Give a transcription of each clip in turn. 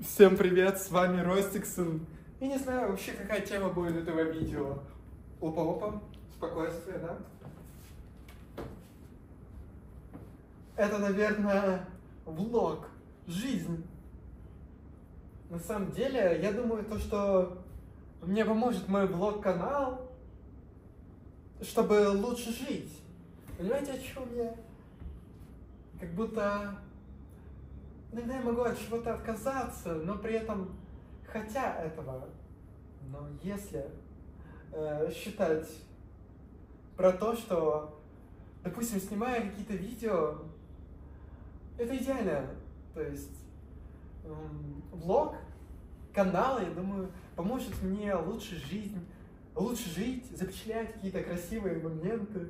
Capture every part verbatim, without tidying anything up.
Всем привет, с вами Ростиксон. И не знаю вообще, какая тема будет этого видео. Опа-опа, спокойствие, да? Это, наверное, влог, жизнь. На самом деле, я думаю, то, что мне поможет мой влог-канал, чтобы лучше жить. Понимаете, о чем я? Как будто иногда я могу от чего-то отказаться, но при этом хотя этого. Но если э, считать про то, что, допустим, снимая какие-то видео, это идеально. То есть эм, влог, канал, я думаю, поможет мне лучше жизнь, лучше жить, запечатлять какие-то красивые моменты.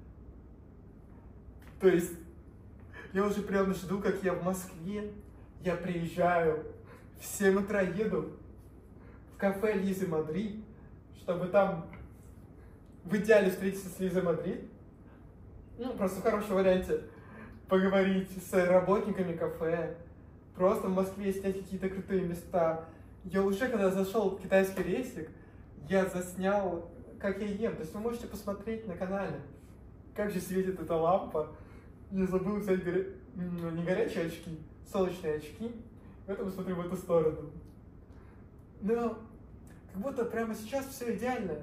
То есть я уже прям жду, как я в Москве, я приезжаю, в семь утра еду в кафе Лизы Мадрид, чтобы там в идеале встретиться с Лизой Мадрид. Ну, просто в хорошем варианте поговорить с работниками кафе, просто в Москве снять какие-то крутые места. Я уже, когда зашел в китайский рестик, я заснял, как я ем. То есть вы можете посмотреть на канале, как же светит эта лампа. Я забыл взять горя... не горячие очки, солнечные очки, поэтому смотрю в эту сторону. Но как будто прямо сейчас все идеально.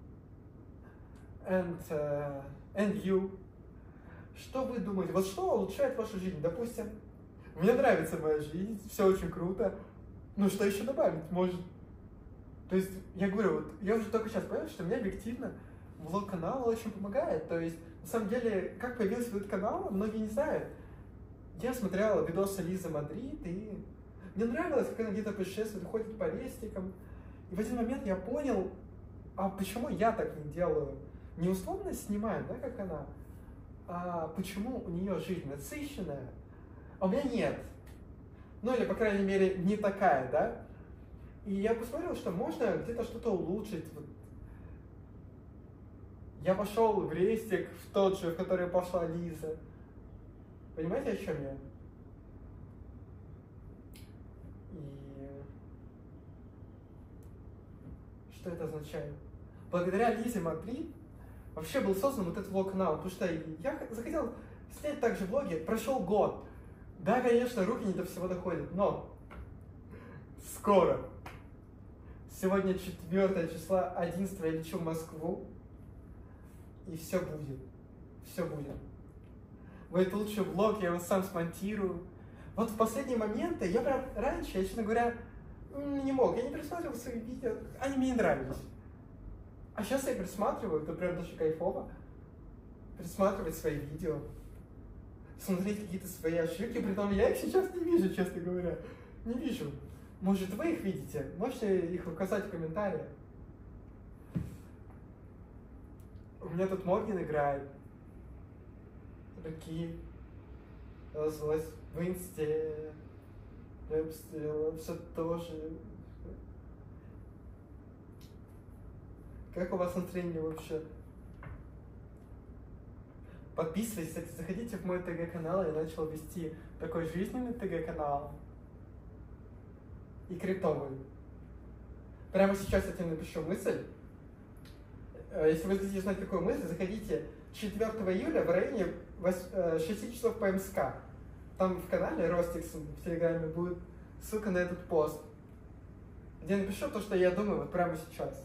And, uh, and you. Что вы думаете? Вот что улучшает вашу жизнь? Допустим, мне нравится моя жизнь, все очень круто. Ну что еще добавить? Может. То есть, я говорю, вот я уже только сейчас понял, что мне объективно влог-канал очень помогает. То есть, на самом деле, как появился этот канал, многие не знают. Я смотрел видосы Лизы Мадрид, и мне нравилось, как она где-то путешествует, ходит по рестикам. И в один момент я понял, а почему я так не делаю? Не условно снимаю, да, как она, а почему у нее жизнь насыщенная, а у меня нет. Ну, или, по крайней мере, не такая, да? И я посмотрел, что можно где-то что-то улучшить. Вот. Я пошел в рестик, в тот же, в который пошла Лиза. Понимаете, о чем я? И что это означает? Благодаря Лизе Мадрид вообще был создан вот этот влог-канал, потому что я захотел снять также влоги, прошел год. Да, конечно, руки не до всего доходят, но скоро. Сегодня четвёртое числа, одиннадцатого я лечу в Москву, и все будет, все будет. Будет лучший влог, я его сам смонтирую. Вот в последние моменты, я прям раньше, я, честно говоря, не мог, я не пересматривал свои видео, они мне не нравились. А сейчас я пересматриваю, это прям даже кайфово. Пересматривать свои видео, смотреть какие-то свои ошибки, при том я их сейчас не вижу, честно говоря. Не вижу. Может, вы их видите? Можете их указать в комментариях. У меня тут Морген играет. Руки. Злость в инсте. Обстрел. Все тоже. Как у вас настроение вообще? Подписывайтесь, кстати, заходите в мой ТГ-канал, я начал вести такой жизненный ТГ-канал и криптовый. Прямо сейчас я тебе напишу мысль. Если вы хотите знать такую мысль, заходите четвёртого июля в районе шести часов по МСК. Там в канале Ростиксон в Телеграме будет ссылка на этот пост, где я напишу то, что я думаю вот прямо сейчас.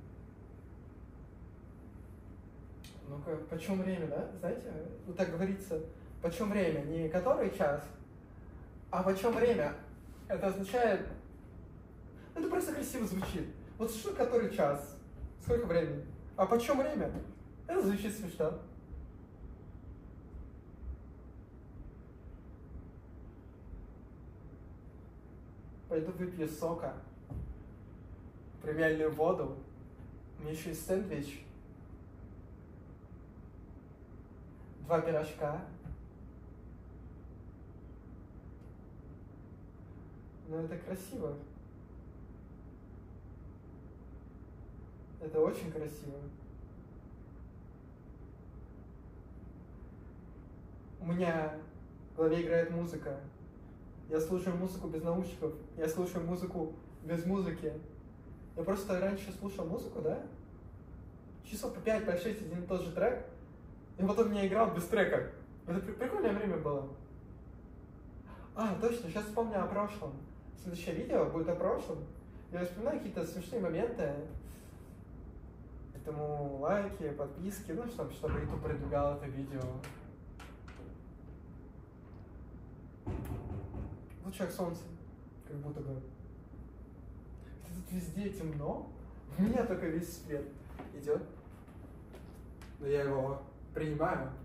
Ну-ка, почем время, да? Знаете, вот так говорится, почем время, не который час, а почем время. Это означает, это просто красиво звучит. Вот что который час, сколько времени, а почем время, это звучит смешно. Пойду выпью сока, премиальную воду, у меня еще есть сэндвич. Два пирожка. Ну, это красиво. Это очень красиво. У меня в голове играет музыка. Я слушаю музыку без наушников. Я слушаю музыку без музыки. Я просто раньше слушал музыку, да? Часов по пять, по шесть, один и тот же трек. И потом я играл без трека. Это прикольное время было. А, точно, сейчас вспомню о прошлом. Следующее видео будет о прошлом. Я вспоминаю какие-то смешные моменты. Поэтому лайки, подписки, ну, чтобы, чтобы YouTube продвигал это видео. Лучше как солнце, как будто бы. Тут везде темно, у меня только весь свет идет. Но я его принимаю.